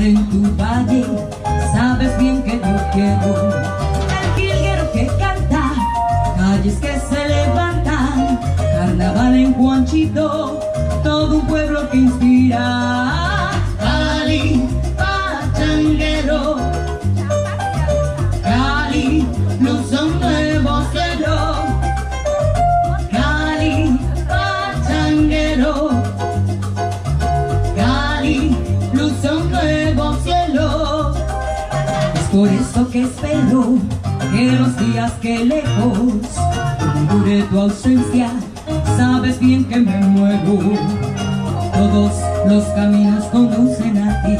en tu valle, sabes bien que yo quiero. El jilguero que canta, calles que se levantan, carnaval en Juanchito, todo un pueblo que inspira. Cali, pachanguero, Cali, luz a un nuevo cielo. Cali, pachanguero, Cali, luz a un nuevo cielo. Es por eso que espero que los días que lejos dure tu ausencia, sabes bien que me muevo. Todos los caminos conducen a ti.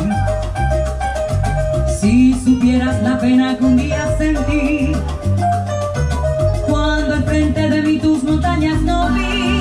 Si supieras la pena que un día sentí cuando enfrente de mí tus montañas no vi.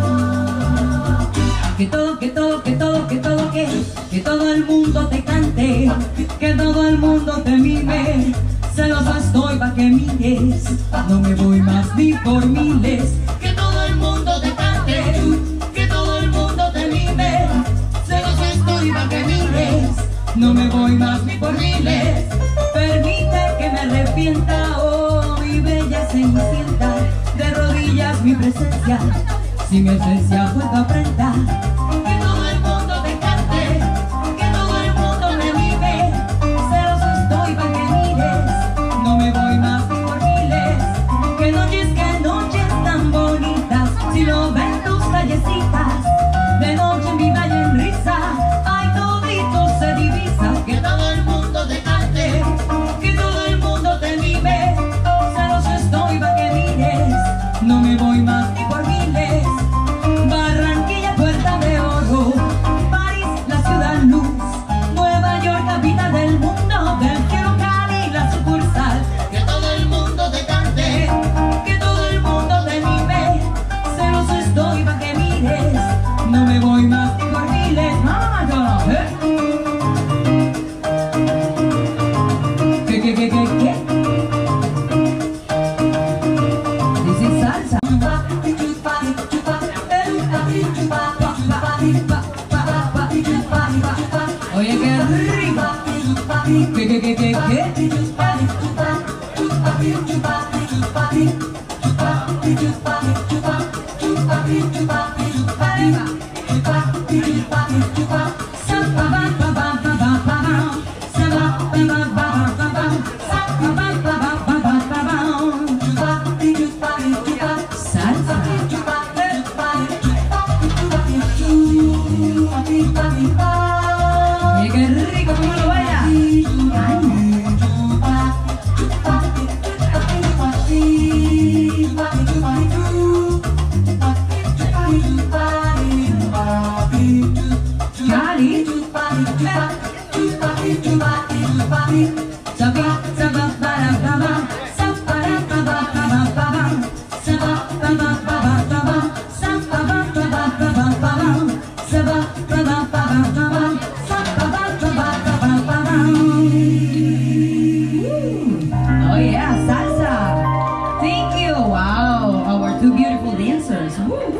Que todo, que todo, que todo, que todo, que todo el mundo te cante, que todo el mundo te mime. Celosa estoy pa' que mires, no me voy más ni por miles. Que todo el mundo te cante, que todo el mundo te mime. Celosa estoy pa' que mires, no me voy más ni por miles. Permite que me arrepienta, oh mi bella cenicienta, de rodillas mi presencia, si mi esencia fue tu afrenta. Que todo el mundo te cante, que todo el mundo me mime. Celosa estoy pa' que mires, no me voy más ni por miles. Que noches tan bonitas, si lo ven tus callecitas, de noche en mi valle en risa, ay todito se divisa. Que todo el mundo te cante, que todo el mundo te mime. Celosa estoy pa' que mires, no me voy más ni por miles. Barranquilla, Puerta de Oro, París, la ciudad luz, Nueva York, capital del mundo, del quiero Cali, la sucursal. Que todo el mundo te cante, que todo el mundo te mime. Celosa estoy pa' que mires, no me voy más ni por miles. Mamá, ¿Qué? Dice salsa. Oye, qué rico. ¿Qué? Oye, qué rico, ¿cómo lo baila? Oh yeah, salsa. Thank you. Wow, our two beautiful dancers. Woo.